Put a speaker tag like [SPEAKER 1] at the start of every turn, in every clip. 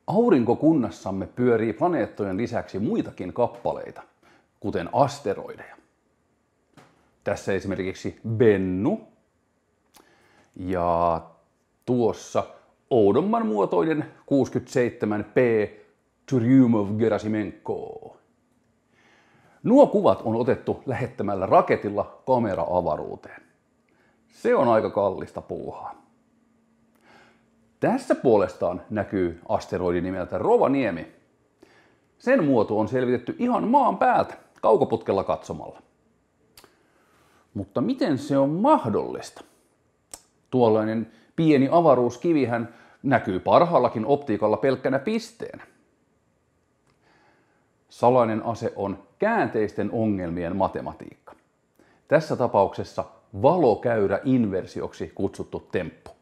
[SPEAKER 1] Aurinkokunnassamme pyörii planeettojen lisäksi muitakin kappaleita, kuten asteroideja. Tässä esimerkiksi Bennu ja tuossa oudomman muotoinen 67P Churyumov-Gerasimenko. Nuo kuvat on otettu lähettämällä raketilla kamera-avaruuteen. Se on aika kallista puuhaa. Tässä puolestaan näkyy asteroidi nimeltä Rovaniemi. Sen muoto on selvitetty ihan maan päältä kaukoputkella katsomalla. Mutta miten se on mahdollista? Tuollainen pieni avaruuskivihän näkyy parhaallakin optiikalla pelkkänä pisteenä. Salainen ase on käänteisten ongelmien matematiikka. Tässä tapauksessa valokäyräinversioksi kutsuttu temppu.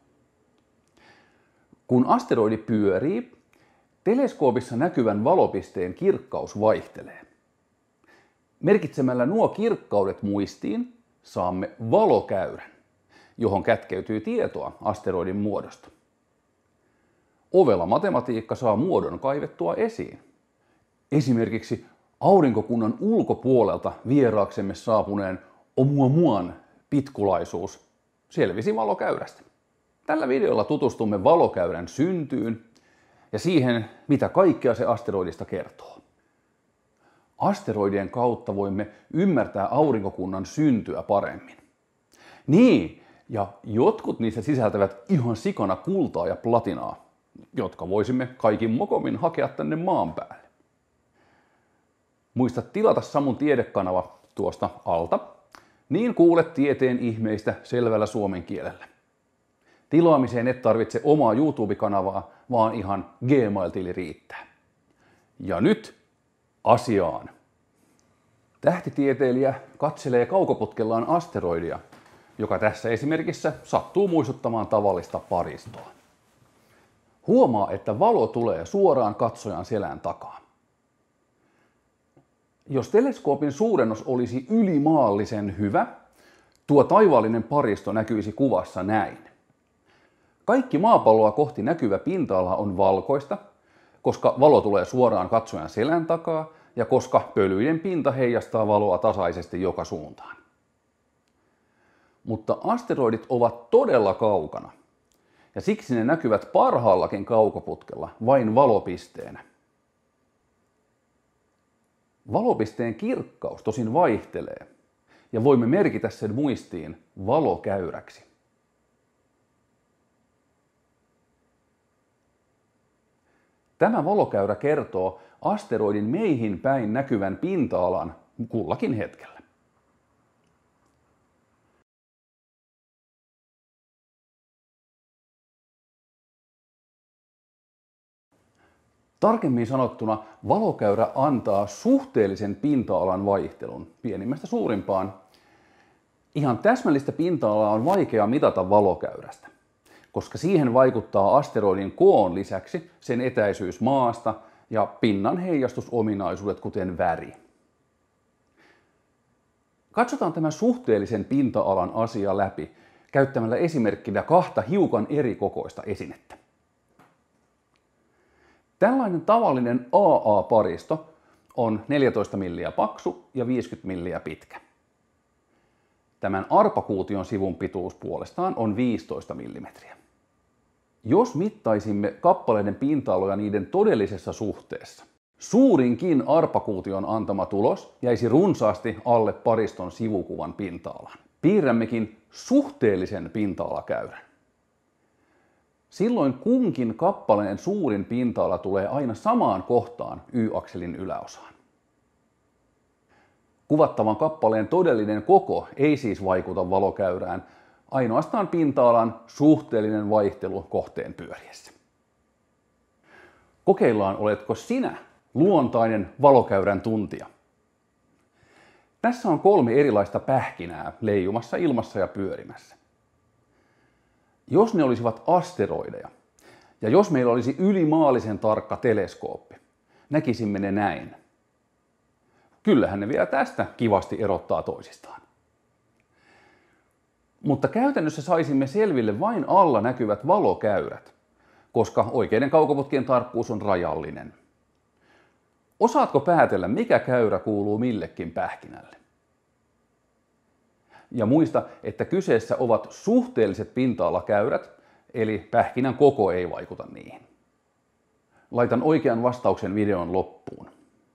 [SPEAKER 1] Kun asteroidi pyörii, teleskoopissa näkyvän valopisteen kirkkaus vaihtelee. Merkitsemällä nuo kirkkaudet muistiin saamme valokäyrän, johon kätkeytyy tietoa asteroidin muodosta. Ovela matematiikka saa muodon kaivettua esiin. Esimerkiksi aurinkokunnan ulkopuolelta vieraaksemme saapuneen Oumuamuan pitkulaisuus selvisi valokäyrästä. Tällä videolla tutustumme valokäyrän syntyyn ja siihen, mitä kaikkea se asteroidista kertoo. Asteroidien kautta voimme ymmärtää aurinkokunnan syntyä paremmin. Niin, ja jotkut niistä sisältävät ihan sikana kultaa ja platinaa, jotka voisimme kaikin mokomin hakea tänne maan päälle. Muista tilata Samun tiedekanava tuosta alta, niin kuulet tieteen ihmeistä selvällä suomen kielellä. Tilaamiseen et tarvitse omaa YouTube-kanavaa, vaan ihan Gmail-tili riittää. Ja nyt asiaan. Tähtitieteilijä katselee kaukoputkellaan asteroidia, joka tässä esimerkissä sattuu muistuttamaan tavallista paristoa. Huomaa, että valo tulee suoraan katsojan selän takaa. Jos teleskoopin suurennos olisi ylimaallisen hyvä, tuo taivaallinen paristo näkyisi kuvassa näin. Kaikki maapalloa kohti näkyvä pinta-ala on valkoista, koska valo tulee suoraan katsojan selän takaa ja koska pölyiden pinta heijastaa valoa tasaisesti joka suuntaan. Mutta asteroidit ovat todella kaukana, ja siksi ne näkyvät parhaallakin kaukoputkella vain valopisteenä. Valopisteen kirkkaus tosin vaihtelee, ja voimme merkitä sen muistiin valokäyräksi. Tämä valokäyrä kertoo asteroidin meihin päin näkyvän pinta-alan kullakin hetkellä. Tarkemmin sanottuna valokäyrä antaa suhteellisen pinta-alan vaihtelun pienimmästä suurimpaan. Ihan täsmällistä pinta-alaa on vaikea mitata valokäyrästä, koska siihen vaikuttaa asteroidin koon lisäksi sen etäisyys maasta ja pinnan heijastusominaisuudet, kuten väri. Katsotaan tämä suhteellisen pinta-alan asia läpi käyttämällä esimerkkinä kahta hiukan eri kokoista esinettä. Tällainen tavallinen AA-paristo on 14 milliä paksu ja 50 milliä pitkä. Tämän arpakuution sivun pituus puolestaan on 15 millimetriä. Jos mittaisimme kappaleiden pinta-aloja niiden todellisessa suhteessa, suurinkin arpakuution antama tulos jäisi runsaasti alle pariston sivukuvan pinta-alan. Piirrämmekin suhteellisen pinta-alakäyrän. Silloin kunkin kappaleen suurin pinta-ala tulee aina samaan kohtaan y-akselin yläosaan. Kuvattavan kappaleen todellinen koko ei siis vaikuta valokäyrään, ainoastaan pinta-alan suhteellinen vaihtelu kohteen pyöriessä. Kokeillaan, oletko sinä luontainen valokäyrän tuntija. Tässä on 3 erilaista pähkinää leijumassa ilmassa ja pyörimässä. Jos ne olisivat asteroideja, ja jos meillä olisi ylimaallisen tarkka teleskooppi, näkisimme ne näin. Kyllähän ne vielä tästä kivasti erottaa toisistaan. Mutta käytännössä saisimme selville vain alla näkyvät valokäyrät, koska oikeiden kaukoputkien tarkkuus on rajallinen. Osaatko päätellä, mikä käyrä kuuluu millekin pähkinälle? Ja muista, että kyseessä ovat suhteelliset pinta-alakäyrät, eli pähkinän koko ei vaikuta niihin. Laitan oikean vastauksen videon loppuun.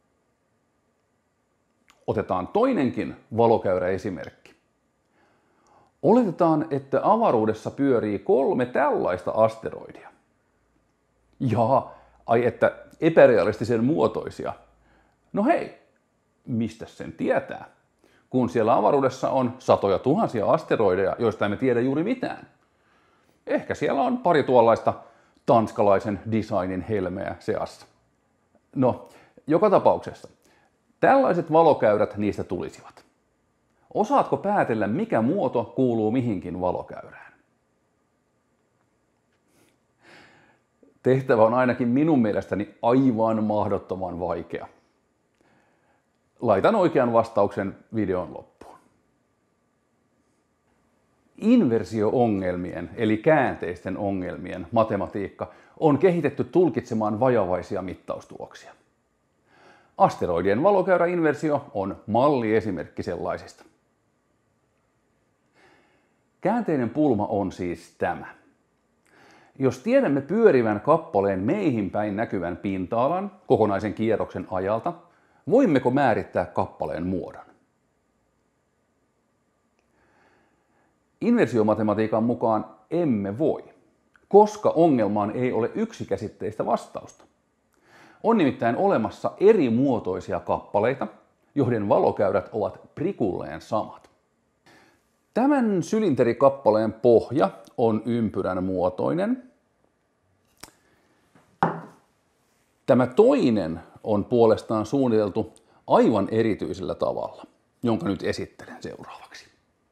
[SPEAKER 1] Otetaan toinenkin valokäyräesimerkki. Oletetaan, että avaruudessa pyörii 3 tällaista asteroidia. Että epärealistisen muotoisia. No hei, mistä sen tietää? Kun siellä avaruudessa on satoja tuhansia asteroideja, joista emme tiedä juuri mitään. Ehkä siellä on pari tuollaista tanskalaisen designin helmeä seassa. No, joka tapauksessa. Tällaiset valokäyrät niistä tulisivat. Osaatko päätellä, mikä muoto kuuluu mihinkin valokäyrään? Tehtävä on ainakin minun mielestäni aivan mahdottoman vaikea. Laitan oikean vastauksen videon loppuun. Inversio-ongelmien eli käänteisten ongelmien matematiikka on kehitetty tulkitsemaan vajavaisia mittaustuloksia. Asteroidien valokäyräinversio on malliesimerkki sellaisista. Käänteinen pulma on siis tämä. Jos tiedämme pyörivän kappaleen meihin päin näkyvän pinta-alan kokonaisen kierroksen ajalta, voimmeko määrittää kappaleen muodon? Inversiomatematiikan mukaan emme voi, koska ongelmaan ei ole yksikäsitteistä vastausta. On nimittäin olemassa eri muotoisia kappaleita, joiden valokäyrät ovat prikulleen samat. Tämän sylinterikappaleen pohja on ympyrän muotoinen. Tämä toinen on puolestaan suunniteltu aivan erityisellä tavalla, jonka nyt esittelen seuraavaksi.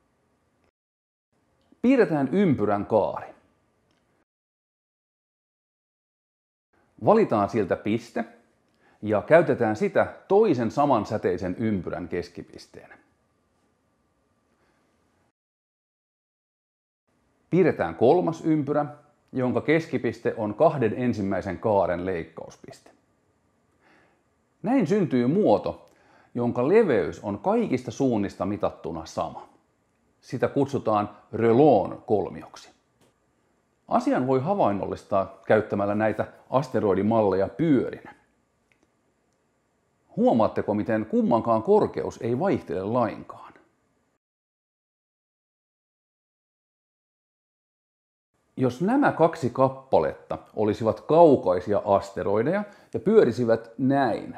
[SPEAKER 1] Piirretään ympyrän kaari. Valitaan siltä piste ja käytetään sitä toisen samansäteisen ympyrän keskipisteenä. Piirretään kolmas ympyrä, jonka keskipiste on 2 ensimmäisen kaaren leikkauspiste. Näin syntyy muoto, jonka leveys on kaikista suunnista mitattuna sama. Sitä kutsutaan Reuleau'n kolmioksi. Asian voi havainnollistaa käyttämällä näitä asteroidimalleja pyörinä. Huomaatteko, miten kummankaan korkeus ei vaihtele lainkaan? Jos nämä 2 kappaletta olisivat kaukaisia asteroideja ja pyörisivät näin,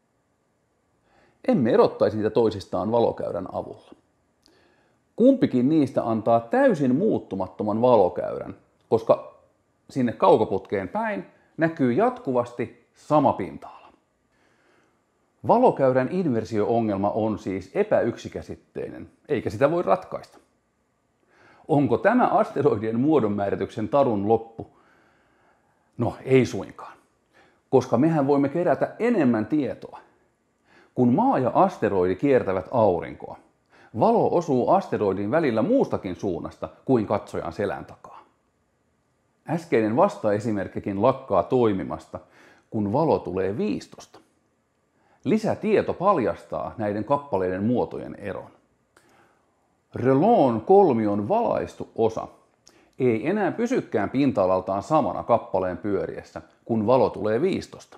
[SPEAKER 1] emme erottaisi niitä toisistaan valokäyrän avulla. Kumpikin niistä antaa täysin muuttumattoman valokäyrän, koska sinne kaukoputkeen päin näkyy jatkuvasti sama pinta-ala. Valokäyrän inversio-ongelma on siis epäyksikäsitteinen, eikä sitä voi ratkaista. Onko tämä asteroidien muodonmäärityksen tarun loppu? No ei suinkaan, koska mehän voimme kerätä enemmän tietoa. Kun maa ja asteroidi kiertävät aurinkoa, valo osuu asteroidin välillä muustakin suunnasta kuin katsojan selän takaa. Äskeinen vastaesimerkkikin lakkaa toimimasta, kun valo tulee viistosta. Lisätieto paljastaa näiden kappaleiden muotojen eron. Reuleau'n kolmion valaistu osa ei enää pysykään pinta-alaltaan samana kappaleen pyöriessä, kun valo tulee viistosta.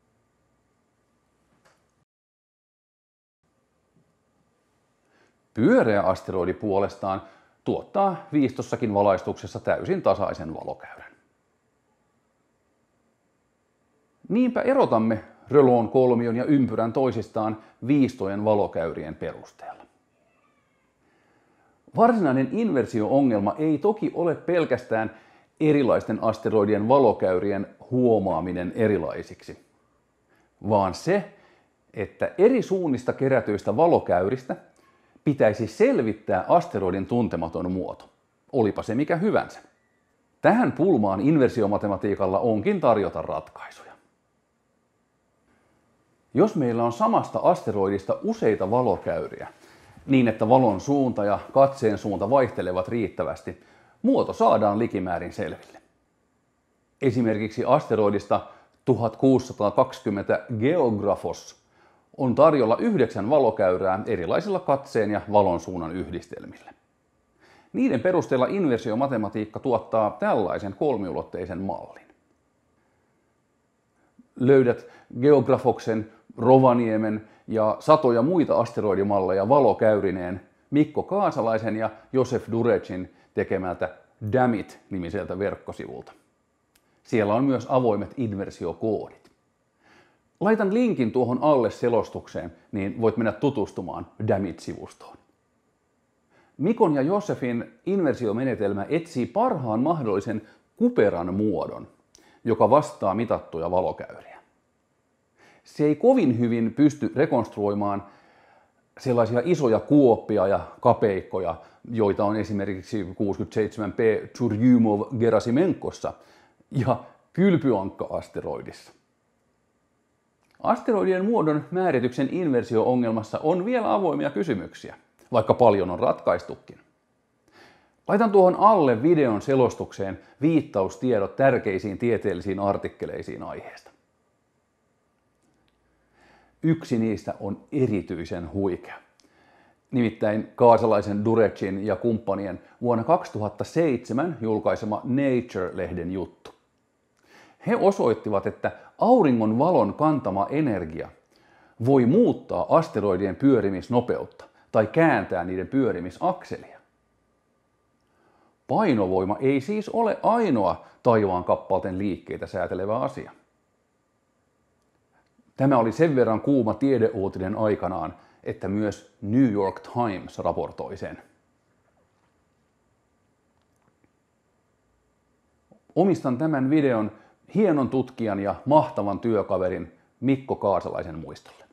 [SPEAKER 1] Pyöreä asteroidi puolestaan tuottaa viistossakin valaistuksessa täysin tasaisen valokäyrän. Niinpä erotamme Reuleau'n kolmion ja ympyrän toisistaan viistojen valokäyrien perusteella. Varsinainen inversio-ongelma ei toki ole pelkästään erilaisten asteroidien valokäyrien huomaaminen erilaisiksi, vaan se, että eri suunnista kerätyistä valokäyristä pitäisi selvittää asteroidin tuntematon muoto, olipa se mikä hyvänsä. Tähän pulmaan inversiomatematiikalla onkin tarjota ratkaisuja. Jos meillä on samasta asteroidista useita valokäyriä, niin että valon suunta ja katseen suunta vaihtelevat riittävästi, muoto saadaan likimäärin selville. Esimerkiksi asteroidista 1620 Geographos on tarjolla 9 valokäyrää erilaisilla katseen ja valonsuunnan yhdistelmillä. Niiden perusteella inversiomatematiikka tuottaa tällaisen kolmiulotteisen mallin. Löydät Geographoksen, Rovaniemen ja satoja muita asteroidimalleja valokäyrineen Mikko Kaasalaisen ja Josef Durecin tekemältä Dammit-nimiseltä verkkosivulta. Siellä on myös avoimet inversiokoodit. Laitan linkin tuohon alle selostukseen, niin voit mennä tutustumaan Dammit-sivustoon. Mikon ja Josefin inversiomenetelmä etsii parhaan mahdollisen kuperan muodon, joka vastaa mitattuja valokäyriä. Se ei kovin hyvin pysty rekonstruoimaan sellaisia isoja kuoppia ja kapeikkoja, joita on esimerkiksi 67P Churyumov-Gerasimenkossa ja kylpyankka-asteroidissa. Asteroidien muodon määrityksen inversio-ongelmassa on vielä avoimia kysymyksiä, vaikka paljon on ratkaistukin. Laitan tuohon alle videon selostukseen viittaustiedot tärkeisiin tieteellisiin artikkeleisiin aiheesta. Yksi niistä on erityisen huikea. Nimittäin Kaasalaisen, Durecin ja kumppanien vuonna 2007 julkaisema Nature-lehden juttu. He osoittivat, että auringon valon kantama energia voi muuttaa asteroidien pyörimisnopeutta tai kääntää niiden pyörimisakselia. Painovoima ei siis ole ainoa taivaan kappalten liikkeitä säätelevä asia. Tämä oli sen verran kuuma tiedeuutinen aikanaan, että myös New York Times raportoi sen. Omistan tämän videon hienon tutkijan ja mahtavan työkaverin Mikko Kaasalaisen muistolle.